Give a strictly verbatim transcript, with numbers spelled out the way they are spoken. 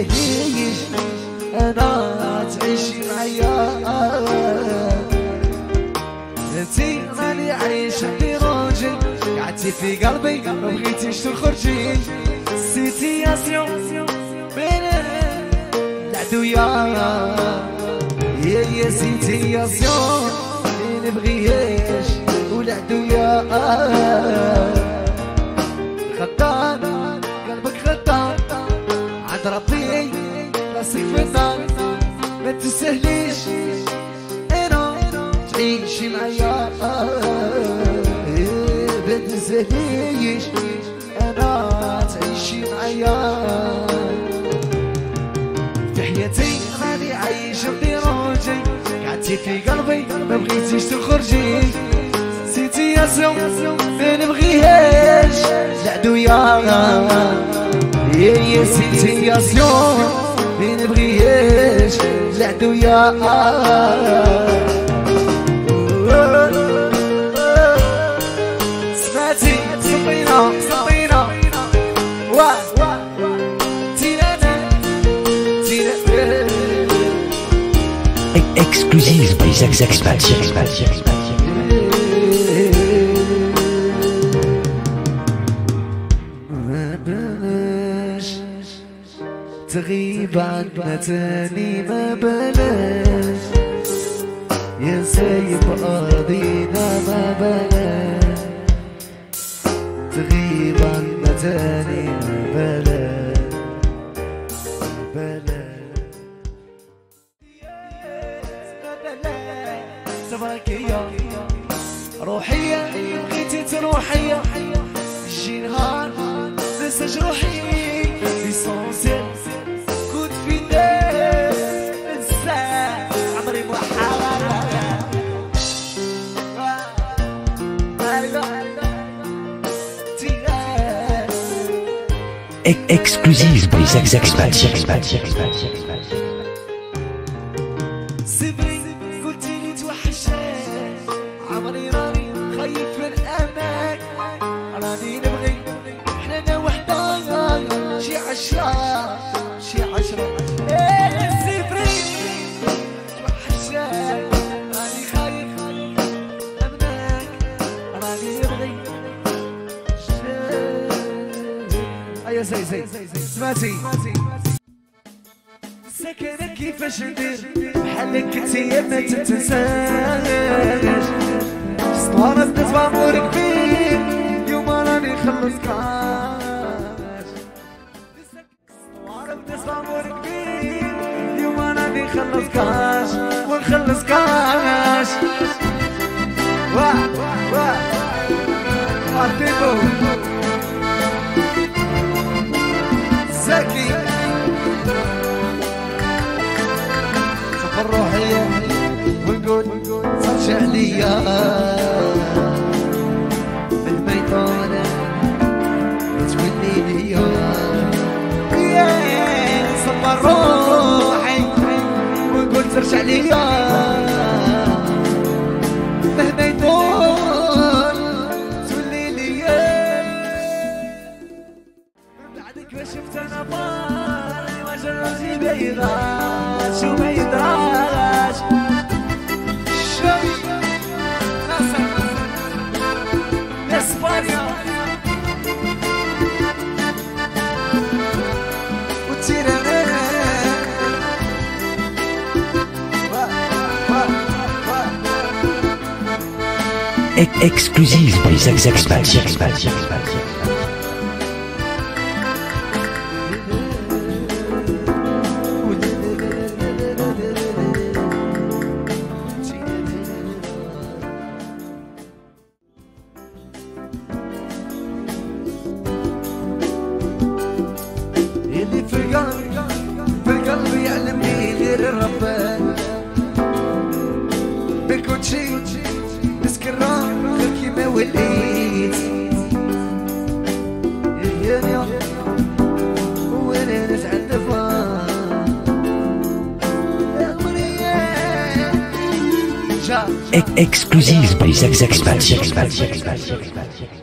تنساهيش انا تعيشي معايا. انتي راني عايشة براجل قعدتي في قلبي ما بغيتيش تخرجي. سيتياسيون بين العدوية يا يا سيتياسيون ما نبغيهاش والعدوية. خطان قلبك خطان عند ربي راسك في النار ما تسهليش انا تعيشي معايا. ما تسهليش انا تعيشي معايا. في حياتي راني عايشة براجي قعدتي في قلبي ما بغيتيش تخرجي. سيتياسيون ما نبغيهاش العدوية يا يا سيتياسيون ما نبغيهاش العدوية. سمعتي صبينا صبينا واه تيرانا تيرانا. Exclusive by Zach Zach Zach. تغيب عنا تاني ما بلاش يا سايب أرضينا ما بلاش. تغيب عنا تاني ما بلاش بلاش. سماكية روحية بغيتي تروحية شي نهار ننسى جروحي. ليسونسيال كنت في الناس ننسى عمري محاولة. Exclusive by Zach Zach Zach. سيبري قلتيلي توحشان عمري راني خايف من أماك. راني نبغي حنا وحدة شي عشرة شي عشرة. ايه سيبري توحشان راني خايف منك. راني نبغي ايا زي زي سمعتي سكنك كيفاش ندير بحالك انتي ما تتنساش. سطوانة بنت بعمر كبير اليوم راني خلصكاش. سطوانة بنت بعمر كبير اليوم راني خلصكاش ونخلصكاش. واه واه عطيبو زكي الروحية ونقول صرش عليا الميطانة تولي ليا. يا صبر روحي ونقول صرش عليا مهما يطول تولي ليا. بعدك ما شفت انا باري ما جربتي بيضاش وما يدراش. شوي ناصر اسبانيا وتيرانا. Exclusive by Zach Zach Zach. اللي في القلب في القلب يعلمني غير الرب. بكل شي مسكر غير كيما وليت. يا يا وانا نتعذب Exclusive by Zach Zach Zach.